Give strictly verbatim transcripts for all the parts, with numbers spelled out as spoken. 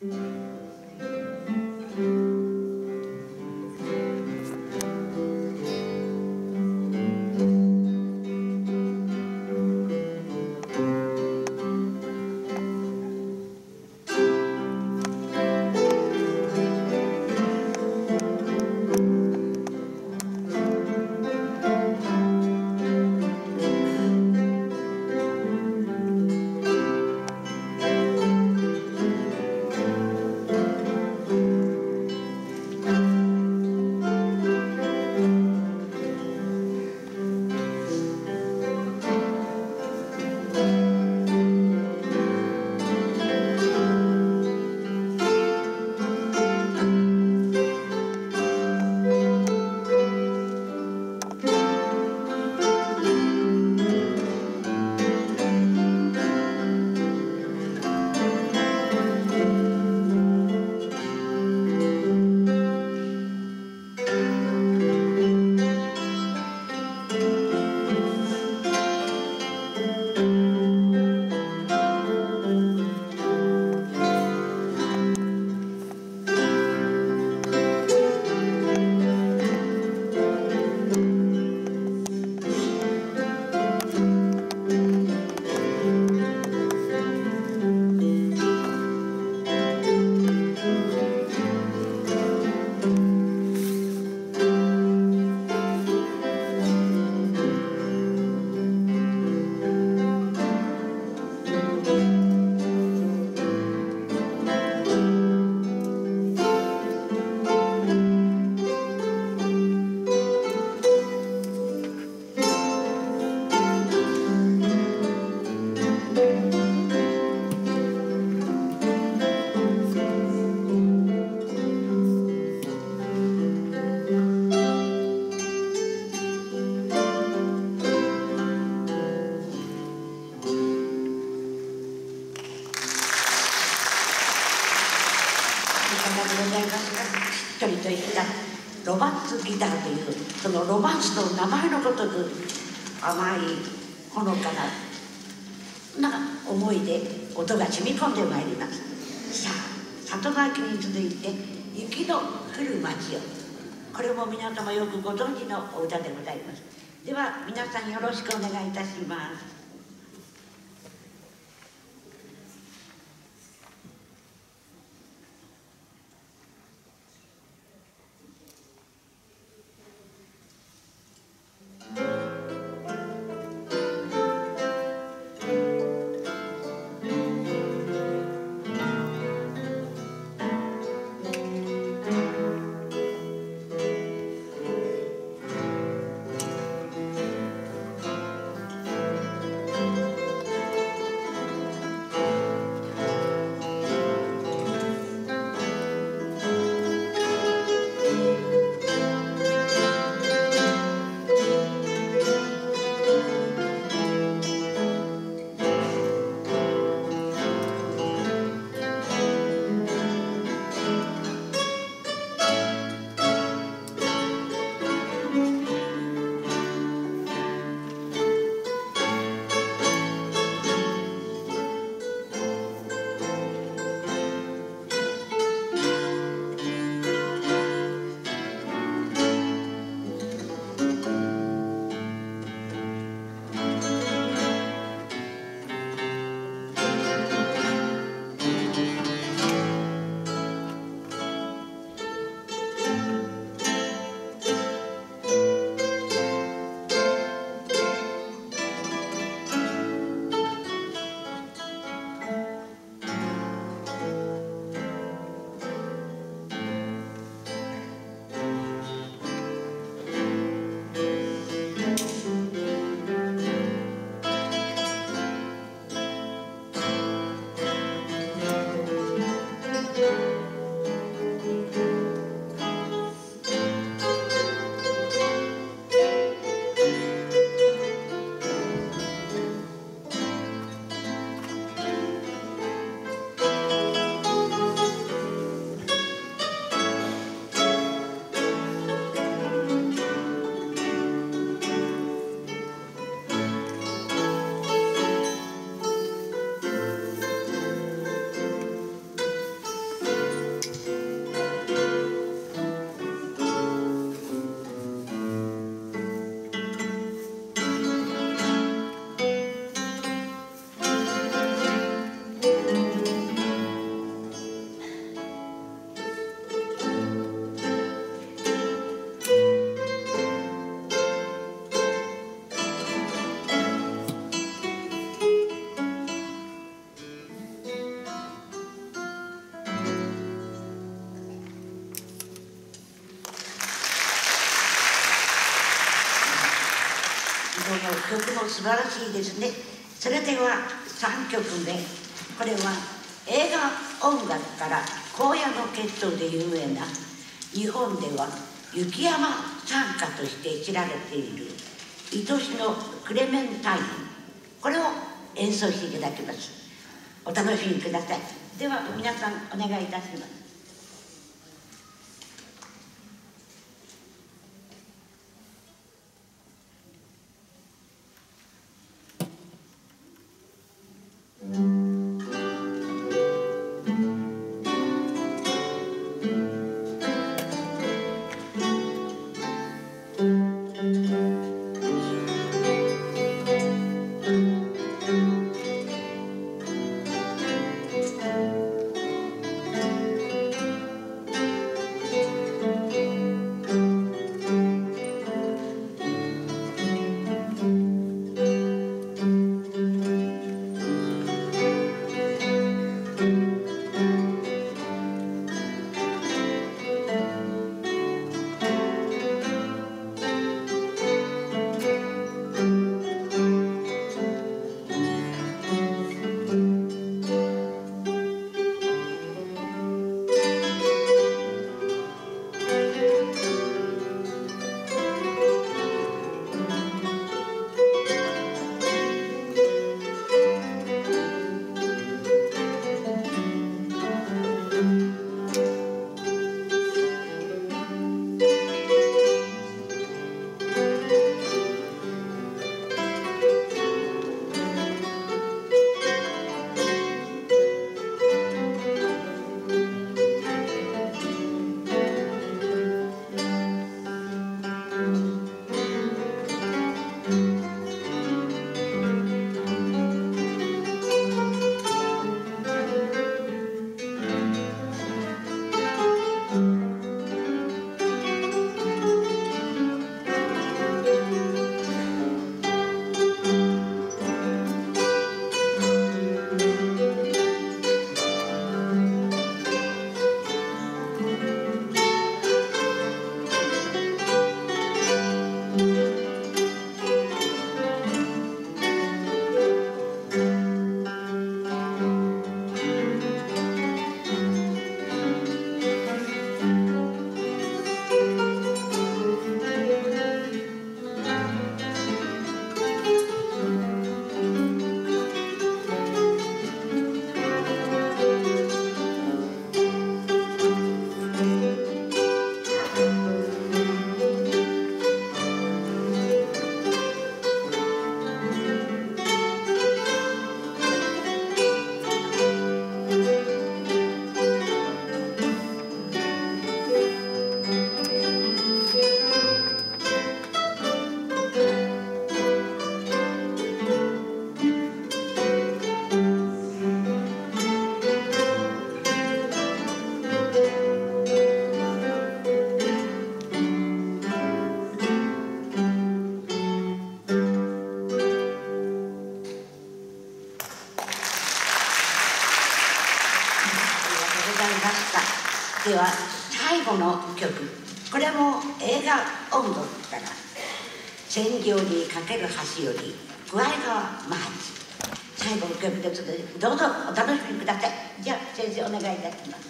ロマンスギターというそのロマンスの名前のごとく甘いほのかな思いで音が染み込んでまいります。さあ里の秋に続いて雪の降る街を、これも皆様よくご存知のお歌でございます。では皆さんよろしくお願いいたします。 も素晴らしいですね。それではさんきょくめ、これは映画音楽から荒野の決闘で有名な、日本では雪山賛歌として知られている「愛しのクレメンタイン」、これを演奏していただきます。お楽しみください。では皆さんお願いいたします。では最後の曲、これも映画音楽から「千両にかける橋より具合川マーチ」、最後の曲ですのでどうぞお楽しみください。じゃあ先生お願いいたします。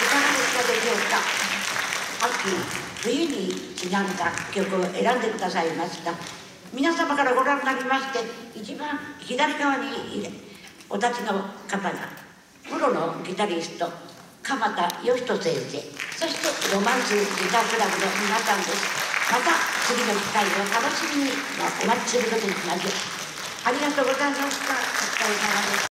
かがでしたでしょうか。秋冬にちなんだ曲を選んでくださいました。皆様からご覧になりまして、一番左側にお立ちの方がプロのギタリスト鎌田義人先生、そしてロマンスギタークラブの皆さんです。また次の機会を楽しみにお待ちすることにしましょう。ありがとうございました。お疲れ様です。